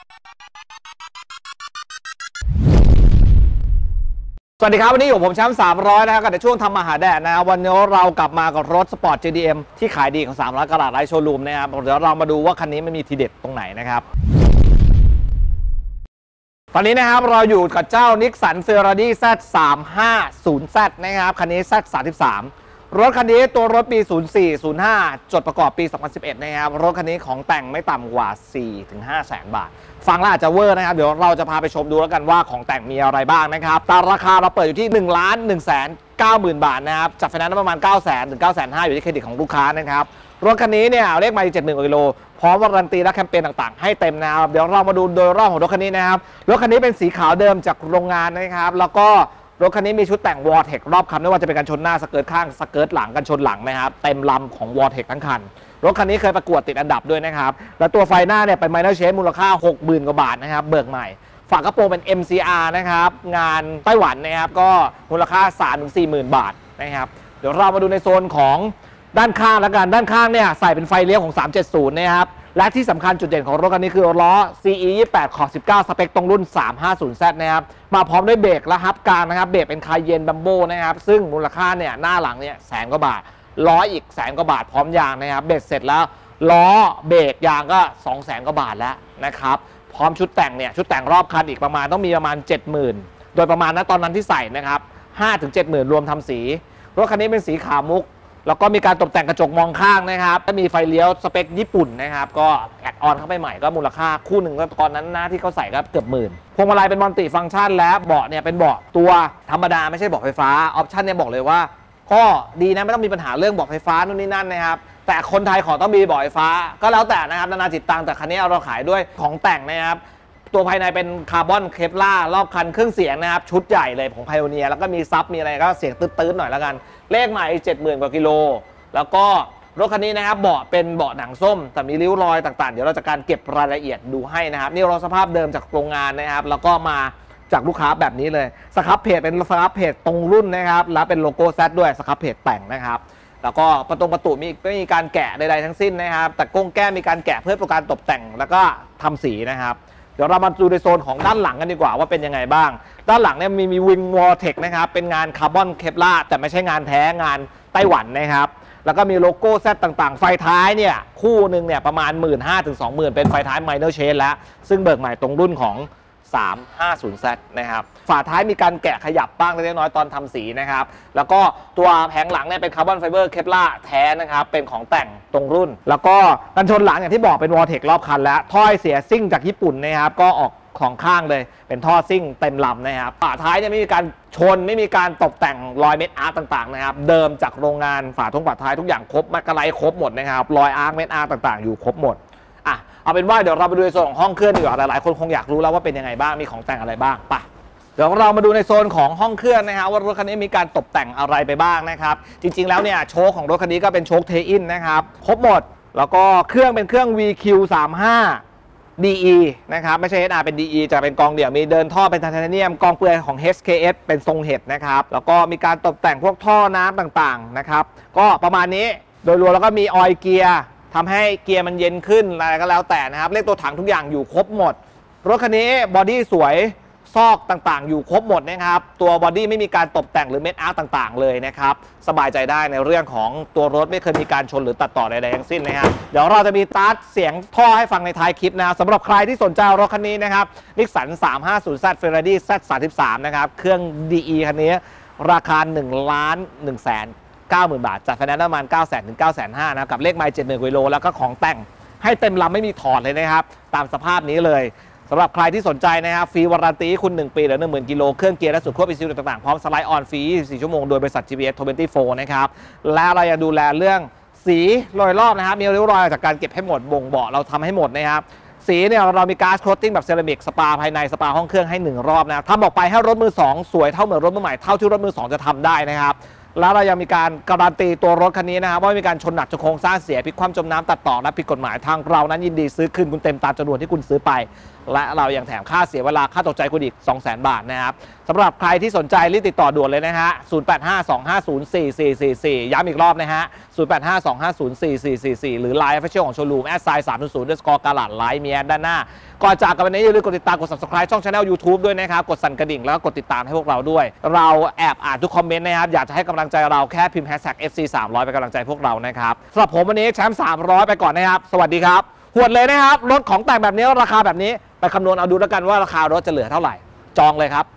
สวัสดีครับวันนี้อยู่ผมแชมป์300นะครับกับในช่วงทำมาหาแดดนะครับวันนี้เรากลับมากับรถสปอร์ต JDM ที่ขายดีของ300 กะรัตไลท์โชว์รูมนะครับเดี๋ยวเรามาดูว่าคันนี้มันมีทีเด็ดตรงไหนนะครับตอนนี้นะครับเราอยู่กับเจ้า Nissan Ferrari Z350Z นะครับคันนี้ Z33 รถคันนี้ตัวรถปี 04-05 จดประกอบปี 2011 นะครับรถคันนี้ของแต่งไม่ต่ำกว่า 4-5 แสนบาทฟังแล้วอาจจะเวอร์นะครับเดี๋ยวเราจะพาไปชมดูแล้วกันว่าของแต่งมีอะไรบ้างนะครับตามราคาเราเปิดอยู่ที่ 1,190,000 บาทนะครับจัดไฟแนนซ์ประมาณ 900,000 ถึง 950,000 อยู่ที่เครดิตของลูกค้านะครับรถคันนี้เนี่ยเลขไมล์ 70,000 กิโลพร้อมวารันตีและแคมเปญต่างๆให้เต็มนะครับเดี๋ยวเรามาดูโดยรอบของรถคันนี้นะครับรถคันนี้เป็นสีขาวเดิมจากโรงงานนะครับแล้วก็รถคันนี้มีชุดแต่ง Vortex รอบคันไม่ว่าจะเป็นกันชนหน้าสเกิร์ตข้างสเกิร์ตหลังกันชนหลังนะครับเต็มลำของ Vortex ทั้งคันรถคันนี้เคยประกวดติดอันดับด้วยนะครับและตัวไฟหน้าเนี่ยเป็น Minor Change มูลค่า 60,000 กว่าบาทนะครับเบิกใหม่ฝากระโปรงเป็น MCR นะครับงานไต้หวันนะครับก็มูลค่า 3-40,000 บาทนะครับเดี๋ยวเรามาดูในโซนของด้านข้างแล้วกันด้านข้างเนี่ยใส่เป็นไฟเลี้ยวของ 370 นะครับและที่สำคัญจุดเด่นของรถคันนี้คือล้อ CE 28 ขอบ 19 สเปคตรงรุ่น 350Z นะครับมาพร้อมด้วยเบรกและฮับกลางนะครับเบรกเป็นคาเยนบัมโบนะครับซึ่งมูลค่าเนี่ยหน้าหลังเนี่ยแสนกว่าบาทล้ออีกแสนกว่าบาทพร้อมยางนะครับเบ็ดเสร็จแล้วล้อเบรกยางก็200,000 กว่าบาทแล้วนะครับพร้อมชุดแต่งเนี่ยชุดแต่งรอบคันอีกประมาณต้องมีประมาณ 70,000 โดยประมาณนะตอนนั้นที่ใส่นะครับ 5-70,000 รวมทำสีรถคันนี้เป็นสีขาวมุกแล้วก็มีการตกแต่งกระจกมองข้างนะครับและมีไฟเลี้ยวสเปคญี่ปุ่นนะครับก็แอดออนเข้าไปใหม่ก็มูลค่าคู่หนึ่งก็ตอนนั้นนะที่เขาใส่ก็เกือบหมื่นพวงมาลัยเป็นมัลติฟังก์ชันและเบาะเนี่ยเป็นเบาะตัวธรรมดาไม่ใช่เบาะไฟฟ้าออปชั่นเนี่ยบอกเลยว่าก็ดีนะไม่ต้องมีปัญหาเรื่องเบาะไฟฟ้านู่นนี่นั่นนะครับแต่คนไทยขอต้องมีเบาะไฟฟ้าก็แล้วแต่นะครับนานาจิตตังแต่คันนี้เราขายด้วยของแต่งนะครับตัวภายในเป็นคาร์บอนเคปลารอบคันเครื่องเสียงนะครับชุดใหญ่เลยของไพโอเนียแล้วก็มีซับมีอะไรก็เสียงตื้นๆหน่อยแล้วกันเลขใหม่ 70,000 กว่ากิโลแล้วก็รถคันนี้นะครับเบาะเป็นเบาะหนังส้มแต่มีริ้วรอยต่างๆเดี๋ยวเราจะการเก็บรายละเอียดดูให้นะครับนี่รถสภาพเดิมจากโรงงานนะครับแล้วก็มาจากลูกค้าแบบนี้เลยสครับเพจเป็นสครับเพจตรงรุ่นนะครับแล้วเป็นโลโก้แซดด้วยสครับเพจแต่งนะครับแล้วก็ประตูไม่มีการแกะใดๆทั้งสิ้นนะครับแต่ก้งแก้มีการแกะเพื่อประการตกแต่งแล้วก็ทำสีนะครับเดี๋ยวเรามาดูในโซนของด้านหลังกันดีกว่าว่าเป็นยังไงบ้างด้านหลังเนี่ยมีวิงวอร์เทคนะครับเป็นงานคาร์บอนเคปลาร์แต่ไม่ใช่งานแท้งานไต้หวันนะครับแล้วก็มีโลโก้แซดต่างๆไฟท้ายเนี่ยคู่หนึ่งเนี่ยประมาณ 15,000 ถึง 20,000 เป็นไฟท้าย Minor Change แล้วซึ่งเบิกใหม่ตรงรุ่นของ 350Z นะครับฝาท้ายมีการแกะขยับบ้างเล็กน้อยตอนทำสีนะครับแล้วก็ตัวแผงหลังเนี่ยเป็นคาร์บอนไฟเบอร์เคปลาร์แท้นะครับเป็นของแต่งตรงรุ่นแล้วก็กันชนหลังอย่างที่บอกเป็นวอร์เทครอบคันแล้วถ้อยเสียซิ่งจากญี่ปุ่นนะครับก็ออกของข้างเลยเป็นท่อซิ่งเต็มลำนะครับฝาท้ายเนี่ยไม่มีการชนไม่มีการตกแต่งรอยเม็ดอาร์ต่างๆนะครับเดิมจากโรงงานฝาท้ายทุกอย่างครบมักกะไลครบหมดนะครับรอยอาร์เม็ดอาร์ต่างๆอยู่ครบหมดอ่ะเอาเป็นว่าเดี๋ยวเราไปดูในโซนของห้องเครื่องดีกว่าหลายๆคนคงอยากรู้แล้วว่าเป็นยังไงบ้างมีของแต่งอะไรบ้างป่ะเดี๋ยวเรามาดูในโซนของห้องเครื่องนะครับว่ารถคันนี้มีการตกแต่งอะไรไปบ้างนะครับจริงๆแล้วเนี่ยโชคของรถคันนี้ก็เป็นโชคเทอินนะครับครบหมดแล้วก็เครื่องเป็นเครื่อง VQ35 DE นะครับไม่ใช่ SR เป็น DE จะเป็นกองเดี่ยวมีเดินท่อเป็นไทเทเนียมกองเปลือยของ HKS เป็นทรงเห็ดนะครับแล้วก็มีการตกแต่งพวกท่อน้ำต่างๆนะครับก็ประมาณนี้โดยรวมแล้วก็มีออยล์เกียร์ทำให้เกียร์มันเย็นขึ้นอะไรก็แล้วแต่นะครับเลขตัวถังทุกอย่างอยู่ครบหมดรถคันนี้บอดี้สวยซอกต่างๆอยู่ครบหมดนะครับตัวบอดี้ไม่มีการตกแต่งหรือเม็ดอาร์ต่างๆเลยนะครับสบายใจได้ในเรื่องของตัวรถไม่เคยมีการชนหรือตัดต่อใดๆทั้งสิ้นนะครับเดี๋ยวเราจะมีตัดเสียงท่อให้ฟังในท้ายคลิปนะสำหรับใครที่สนใจรถคันนี้นะครับ Nissan 350Z Ferrari Z33 นะครับเครื่อง DE คันนี้ราคา 1,190,000 บาทจัดไฟแนนซ์ประมาณ 900,000 ถึง 950,000 นะครับกับเลขไมล์ 70,000 กิโลแล้วก็ของแต่งให้เต็มลำไม่มีถอดเลยนะครับตามสภาพนี้เลยสำหรับใครที่สนใจนะครับฟรีวารันตีคุณ1 ปีหรือ 10,000 กิโลเครื่องเกียร์และสุดควบอินซิลต่างๆพร้อมสไลด์ออนฟรี24 ชั่วโมงโดยบริษัท GPS 24 นะครับและเรายังดูแลเรื่องสีรอยรอบนะครับมีริ้วรอยจากการเก็บให้หมดบ่งบอกเราทำให้หมดนะครับสีเนี่ยเรามีก๊าซโคตติ้งแบบเซรามิกสปาภายในสปาห้องเครื่องให้1 รอบนะทำออกไปให้รถมือ2สวยเท่าเหมือนรถมือใหม่เท่าที่รถมือ2จะทำได้นะครับแล้วเรายังมีการการันตีตัวรถคันนี้นะครับว่าไม่มีการชนหนักจนโครงสร้างเสียพลิกคว่ำจมน้ำตัดต่อและผิดกฎหมายทางเรานั้นยินดีซื้อคืนคุณเต็มตามจำนวนที่คุณซื้อไปและเรายังแถมค่าเสียเวลาค่าตกใจคุณอีก 200,000 บาทนะครับสำหรับใครที่สนใจรีบติดต่อด่วนเลยนะฮะ0852504444ย้ำอีกรอบนะฮะ0852504444หรือ Line Official ของโชว์รูม@300_กาลาดไลน์มีแอดด้านหน้าก่อนจากกันวันนี้อย่าลืมกดติดตามกด Subscribe ช่อง Channel YouTube ด้วยนะครับกดสั่นกระดิ่งแล้วก็กดติดตามให้พวกเราด้วยเราแอบอ่านทุกคอมเมนต์นะครับอยากจะให้กำลังใจเราแค่พิมพ์ #FC300 เป็นกำลังใจพวกเรานะครับสำหรับผมวันนี้แชมป์300ไปก่อนนะครับสวัสดีครับหวดเลยนะครับรถของแต่งแบบนี้ราคาแบบนี้ไปคำนวณเอาดูแล้วกันว่าราคารถจะเหลือเท่าไหร่จองเลยครับ